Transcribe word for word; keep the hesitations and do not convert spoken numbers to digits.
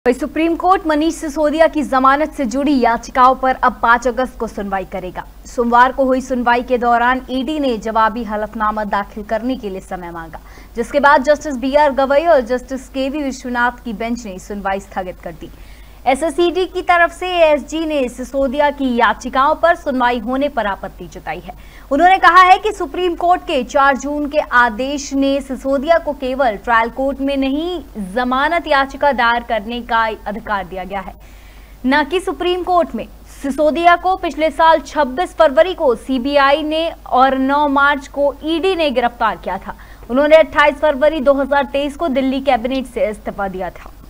वही supreme court Manish Sisodia की जमानत से जुड़ी याचिकाओं पर अब पाँच अगस्त को सुनवाई करेगा। सोमवार को हुई सुनवाई के दौरान ईडी ने जवाबी हलफनामा दाखिल करने के लिए समय मांगा, जिसके बाद जस्टिस बी आर गवई और जस्टिस के वी विश्वनाथ की बेंच ने सुनवाई स्थगित कर दी। एसएसईडी की तरफ से एएसजी ने सिसोदिया की याचिकाओं पर सुनवाई होने पर आपत्ति जताई है। उन्होंने कहा है कि सुप्रीम कोर्ट के चार जून के आदेश ने सिसोदिया को केवल ट्रायल कोर्ट में नहीं, जमानत याचिका दायर करने का अधिकार दिया गया है, न कि सुप्रीम कोर्ट में। सिसोदिया को पिछले साल छब्बीस फरवरी को सीबीआई ने और नौ मार्च को ईडी ने गिरफ्तार किया था। उन्होंने अट्ठाईस फरवरी दो हज़ार तेईस को दिल्ली कैबिनेट से इस्तीफा दिया था।